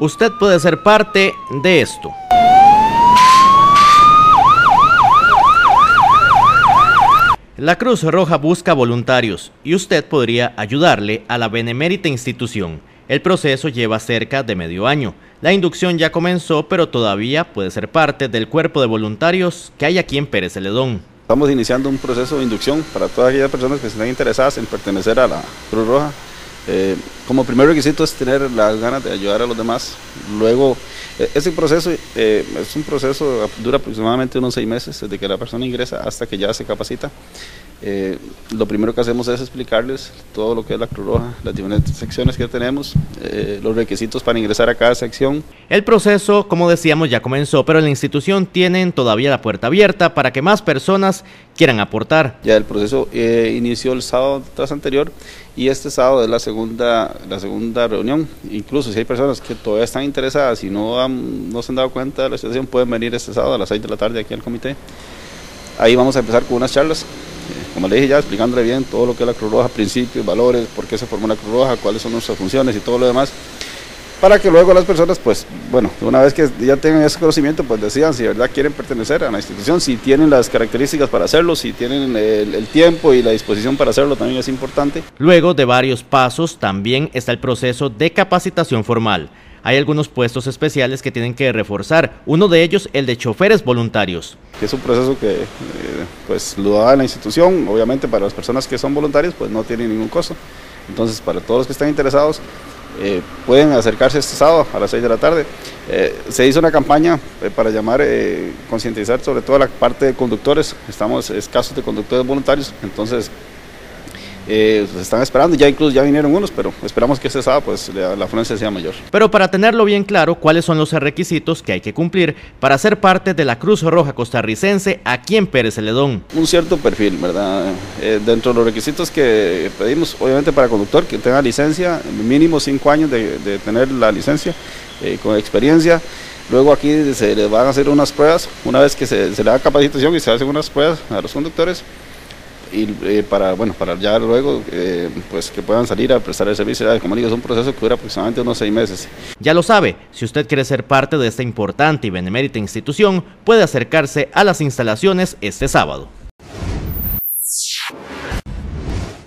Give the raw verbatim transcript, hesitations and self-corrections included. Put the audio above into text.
usted puede ser parte de esto. La Cruz Roja busca voluntarios y usted podría ayudarle a la benemérita institución. El proceso lleva cerca de medio año. La inducción ya comenzó, pero todavía puede ser parte del cuerpo de voluntarios que hay aquí en Pérez Celedón. Estamos iniciando un proceso de inducción para todas aquellas personas que estén interesadas en pertenecer a la Cruz Roja. Eh, como primer requisito es tener las ganas de ayudar a los demás. Luego, eh, ese proceso eh, es un proceso, dura aproximadamente unos seis meses, desde que la persona ingresa hasta que ya se capacita. Eh, lo primero que hacemos es explicarles todo lo que es la Cruz Roja, las diferentes secciones que tenemos, eh, los requisitos para ingresar a cada sección. El proceso, como decíamos, ya comenzó, pero en la institución tienen todavía la puerta abierta para que más personas quieran aportar. Ya el proceso eh, inició el sábado tras anterior y este sábado es la segunda, la segunda reunión. Incluso si hay personas que todavía están interesadas y no, han, no se han dado cuenta de la situación, pueden venir este sábado a las seis de la tarde aquí al comité. Ahí vamos a empezar con unas charlas, como le dije ya, explicándole bien todo lo que es la Cruz Roja, principios, valores, por qué se formó la Cruz Roja, cuáles son nuestras funciones y todo lo demás, para que luego las personas, pues, bueno, una vez que ya tengan ese conocimiento, pues decidan si de verdad quieren pertenecer a la institución, si tienen las características para hacerlo, si tienen el, el tiempo y la disposición para hacerlo, también es importante. Luego de varios pasos, también está el proceso de capacitación formal. Hay algunos puestos especiales que tienen que reforzar, uno de ellos el de choferes voluntarios. Es un proceso que eh, pues lo da la institución, obviamente para las personas que son voluntarios pues no tiene ningún costo. Entonces para todos los que están interesados eh, pueden acercarse este sábado a las seis de la tarde. Eh, se hizo una campaña eh, para llamar, eh, concientizar sobre todo la parte de conductores, estamos escasos de conductores voluntarios, entonces Eh, pues están esperando, ya incluso ya vinieron unos, pero esperamos que este sábado pues la, la afluencia sea mayor. Pero para tenerlo bien claro, ¿cuáles son los requisitos que hay que cumplir para ser parte de la Cruz Roja costarricense aquí en Pérez Celedón? Un cierto perfil, ¿verdad? Eh, dentro de los requisitos que pedimos, obviamente para conductor, que tenga licencia, mínimo cinco años de, de tener la licencia, eh, con experiencia. Luego aquí se les van a hacer unas pruebas, una vez que se, se le da capacitación y se hacen unas pruebas a los conductores, y eh, para bueno para ya luego eh, pues que puedan salir a prestar el servicio. Como digo, es un proceso que dura aproximadamente unos seis meses. Ya lo sabe, si usted quiere ser parte de esta importante y benemérita institución, puede acercarse a las instalaciones este sábado.